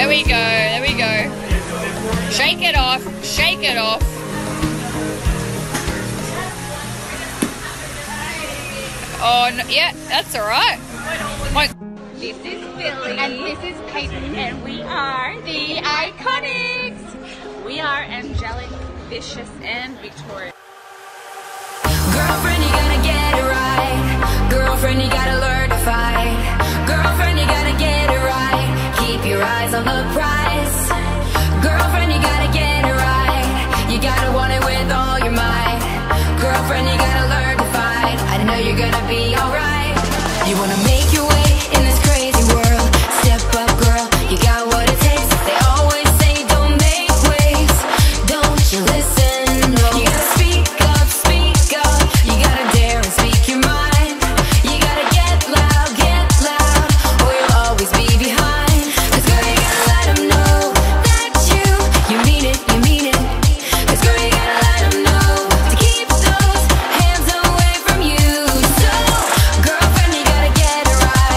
we go, there we go. Shake it off, shake it off. Oh, no, yeah, that's alright. This is Billy. And this is Peyton. And we are the Iconics. We are angelic, vicious, and victorious. Girlfriend, you gotta get it right. Girlfriend, you gotta learn to fight. Girlfriend, you gotta get it right. Keep your eyes on the prize. Girlfriend, you gotta get it right. You gotta want it with all your might. Girlfriend, you gotta learn to fight. I know you're gonna be alright. You wanna make your way in this crazy world. Step up, girl, you got what it takes. They always say don't make waves. Don't you listen? No. You gotta speak up, speak up. You gotta dare and speak your mind. You gotta get loud, or you'll always be behind. 'Cause girl, you gotta let them know that you mean it, you mean it. 'Cause girl, you gotta let them know to keep those hands away from you. So, girlfriend, you gotta get it right.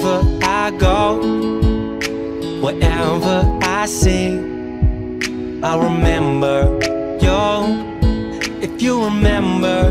wherever I go, wherever I see, I'll remember you. If you remember